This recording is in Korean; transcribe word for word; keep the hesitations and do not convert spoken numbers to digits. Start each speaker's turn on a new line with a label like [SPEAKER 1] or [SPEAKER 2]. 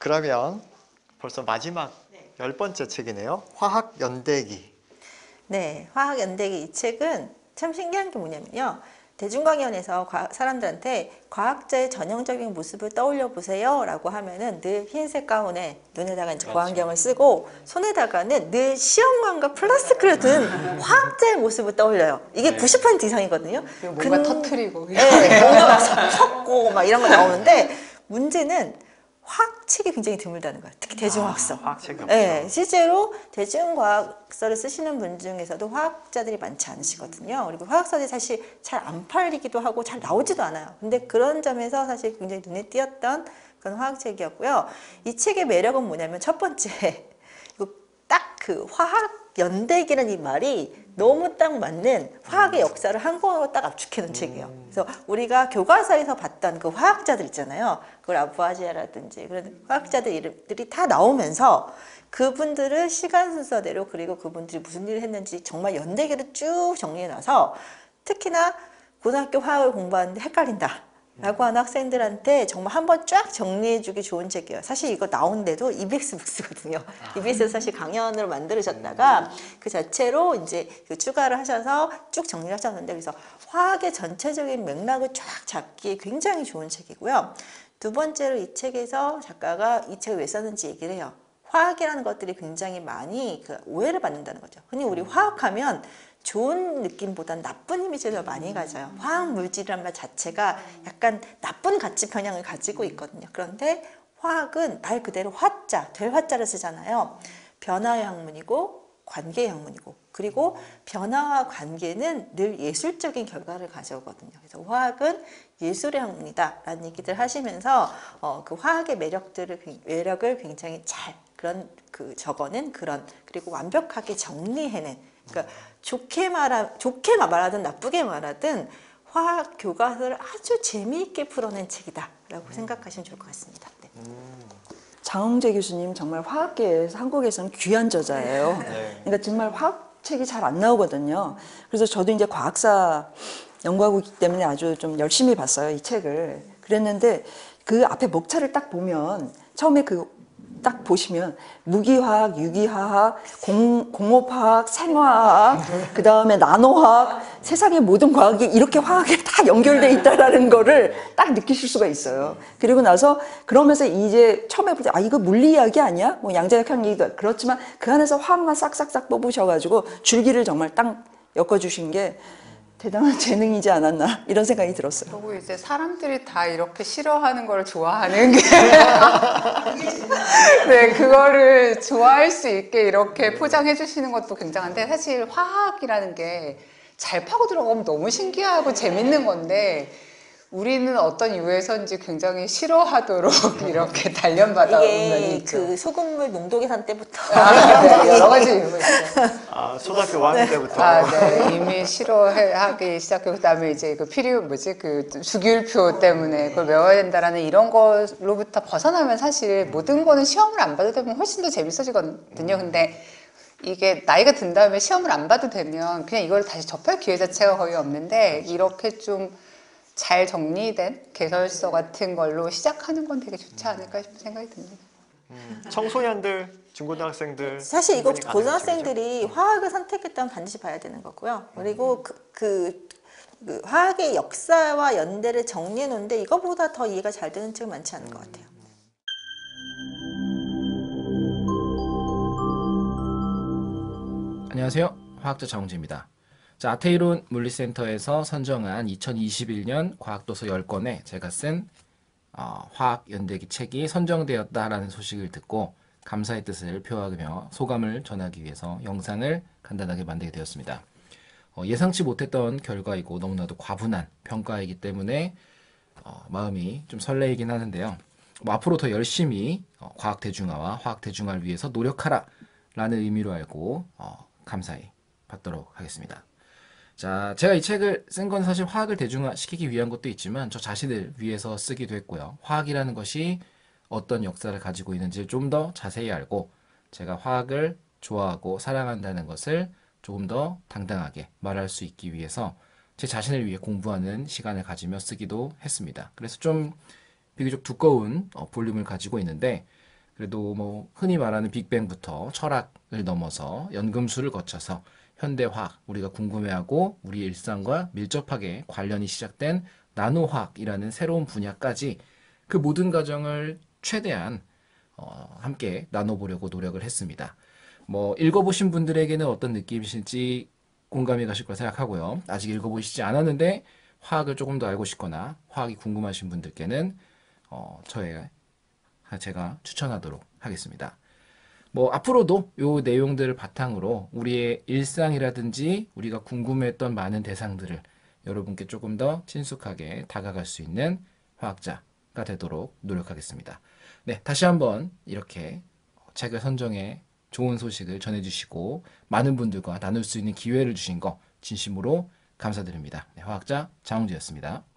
[SPEAKER 1] 그러면 벌써 마지막
[SPEAKER 2] 네.
[SPEAKER 1] 열 번째 책이네요. 화학 연대기.
[SPEAKER 2] 네, 화학 연대기 이 책은 참 신기한 게 뭐냐면요. 대중강연에서 과- 사람들한테 과학자의 전형적인 모습을 떠올려 보세요 라고 하면은 늘 흰색 가운에 눈에다가 이제
[SPEAKER 1] 그렇죠.
[SPEAKER 2] 보안경을 쓰고 손에다가는 늘 시험관과 플라스틱을 든 화학자의 모습을 떠올려요. 이게
[SPEAKER 1] 네.
[SPEAKER 2] 구십 퍼센트 이상이거든요.
[SPEAKER 3] 그리고 뭔가
[SPEAKER 2] 근-
[SPEAKER 3] 터트리고.
[SPEAKER 2] 네, 뭔가 막 섞- 섞고 막 이런 거 나오는데 문제는 화학책이 굉장히 드물다는 거예요. 특히 대중화학서.
[SPEAKER 1] 아, 화학책이 없죠.
[SPEAKER 2] 네, 실제로 대중과학서를 쓰시는 분 중에서도 화학자들이 많지 않으시거든요. 그리고 화학서들이 사실 잘 안 팔리기도 하고 잘 나오지도 않아요. 근데 그런 점에서 사실 굉장히 눈에 띄었던 그런 화학책이었고요. 이 책의 매력은 뭐냐면 첫 번째, 딱 그 화학 연대기라는 이 말이 너무 딱 맞는 화학의 역사를 한국어로 딱 압축해 놓은 책이에요. 그래서 우리가 교과서에서 봤던 그 화학자들 있잖아요. 그걸 아부아지아라든지 그런 화학자들 이름들이 다 나오면서 그분들을 시간 순서대로 그리고 그분들이 무슨 일을 했는지 정말 연대기를 쭉 정리해 놔서 특히나 고등학교 화학을 공부하는데 헷갈린다 라고 하는 학생들한테 정말 한번 쫙 정리해주기 좋은 책이에요. 사실 이거 나온데도 이비에스 북스거든요. 이비에스에서 사실 강연으로 만들어졌다가 그 자체로 이제 그 추가를 하셔서 쭉 정리를 하셨는데, 그래서 화학의 전체적인 맥락을 쫙 잡기에 굉장히 좋은 책이고요. 두 번째로 이 책에서 작가가 이 책을 왜 썼는지 얘기를 해요. 화학이라는 것들이 굉장히 많이 그 오해를 받는다는 거죠. 흔히 우리 화학하면 좋은 느낌보단 나쁜 이미지를 더 많이 가져요. 화학 물질이란 말 자체가 약간 나쁜 가치 편향을 가지고 있거든요. 그런데 화학은 말 그대로 화자, 될 화자를 쓰잖아요. 변화의 학문이고 관계의 학문이고, 그리고 변화와 관계는 늘 예술적인 결과를 가져오거든요. 그래서 화학은 예술의 학문이다 라는 얘기들 하시면서 어, 그 화학의 매력들을 매력을 굉장히 잘 그런 그 적어낸 그런, 그리고 완벽하게 정리해낸, 그러니까 좋게 말하 좋게 말하든 나쁘게 말하든 화학 교과서를 아주 재미있게 풀어낸 책이다라고 생각하시면 좋을 것 같습니다. 네.
[SPEAKER 4] 장흥재 교수님 정말 화학계에서 한국에서는 귀한 저자예요.
[SPEAKER 1] 네.
[SPEAKER 4] 그러니까 정말 화학책이 잘 안 나오거든요. 그래서 저도 이제 과학사 연구하고 있기 때문에 아주 좀 열심히 봤어요, 이 책을. 그랬는데 그 앞에 목차를 딱 보면 처음에 그 딱 보시면 무기화학, 유기화학, 공, 공업화학, 생화학, 그 다음에 나노화학, 세상의 모든 과학이 이렇게 화학에 다 연결돼 있다라는 거를 딱 느끼실 수가 있어요. 그리고 나서 그러면서 이제 처음에 볼 때 아 이거 물리 이야기 아니야? 뭐 양자역학 얘기가 그렇지만 그 안에서 화학만 싹싹싹 뽑으셔가지고 줄기를 정말 딱 엮어주신 게 대단한 재능이지 않았나 이런 생각이 들었어요.
[SPEAKER 3] 그리고 이제 사람들이 다 이렇게 싫어하는 걸 좋아하는 게 네, 그거를 좋아할 수 있게 이렇게 포장해 주시는 것도 굉장한데, 사실 화학이라는 게 잘 파고 들어가면 너무 신기하고 재밌는 건데 우리는 어떤 이유에서인지 굉장히 싫어하도록 이렇게 단련받아 온 면이
[SPEAKER 2] 이게
[SPEAKER 3] 있죠.
[SPEAKER 2] 그 소금물 농도 계산 때부터
[SPEAKER 3] 아, 네, 여러 가지 이유가 있어요.
[SPEAKER 1] 아, 초등학교 오 학년 때부터.
[SPEAKER 3] 아, 네. 이미 싫어하기 시작하고, 그다음에 이제 그 필요 뭐지 그 수기율표 때문에 그걸 외워야 된다라는 이런 걸로부터 벗어나면 사실 모든 거는 시험을 안 봐도 되면 훨씬 더 재밌어지거든요. 근데 이게 나이가 든 다음에 시험을 안 봐도 되면 그냥 이걸 다시 접할 기회 자체가 거의 없는데, 이렇게 좀 잘 정리된 개설서 같은 걸로 시작하는 건 되게 좋지 않을까 싶은 생각이 듭니다.
[SPEAKER 1] 음, 청소년들, 중고등학생들.
[SPEAKER 2] 사실 이거
[SPEAKER 1] 충분히 가능한
[SPEAKER 2] 고등학생들이 화학을 선택했다면 반드시 봐야 되는 거고요. 그리고 그, 그, 그 화학의 역사와 연대를 정리해 놓는데 이거보다 더 이해가 잘 되는 책은 많지 않은 것 같아요.
[SPEAKER 5] 안녕하세요. 화학자 장홍재입니다. 자, 아태이론 물리센터에서 선정한 이천이십일 년 과학도서 열 권에 제가 쓴 어, 화학 연대기 책이 선정되었다라는 소식을 듣고 감사의 뜻을 표하며 소감을 전하기 위해서 영상을 간단하게 만들게 되었습니다. 어, 예상치 못했던 결과이고 너무나도 과분한 평가이기 때문에 어, 마음이 좀 설레이긴 하는데요. 뭐 앞으로 더 열심히 어, 과학 대중화와 화학 대중화를 위해서 노력하라 라는 의미로 알고 어, 감사히 받도록 하겠습니다. 자, 제가 이 책을 쓴 건 사실 화학을 대중화시키기 위한 것도 있지만 저 자신을 위해서 쓰기도 했고요. 화학이라는 것이 어떤 역사를 가지고 있는지 좀 더 자세히 알고 제가 화학을 좋아하고 사랑한다는 것을 조금 더 당당하게 말할 수 있기 위해서 제 자신을 위해 공부하는 시간을 가지며 쓰기도 했습니다. 그래서 좀 비교적 두꺼운 어, 볼륨을 가지고 있는데 그래도 뭐 흔히 말하는 빅뱅부터 철학을 넘어서 연금술을 거쳐서 현대화학, 우리가 궁금해하고 우리 일상과 밀접하게 관련이 시작된 나노화학이라는 새로운 분야까지 그 모든 과정을 최대한 어, 함께 나눠보려고 노력을 했습니다. 뭐 읽어보신 분들에게는 어떤 느낌이실지 공감이 가실 거라 생각하고요. 아직 읽어보시지 않았는데 화학을 조금 더 알고 싶거나 화학이 궁금하신 분들께는 어, 저의 제가 추천하도록 하겠습니다. 뭐 앞으로도 요 내용들을 바탕으로 우리의 일상이라든지 우리가 궁금했던 많은 대상들을 여러분께 조금 더 친숙하게 다가갈 수 있는 화학자가 되도록 노력하겠습니다. 네, 다시 한번 이렇게 책을 선정해 좋은 소식을 전해주시고 많은 분들과 나눌 수 있는 기회를 주신 거 진심으로 감사드립니다. 네, 화학자 장홍재였습니다.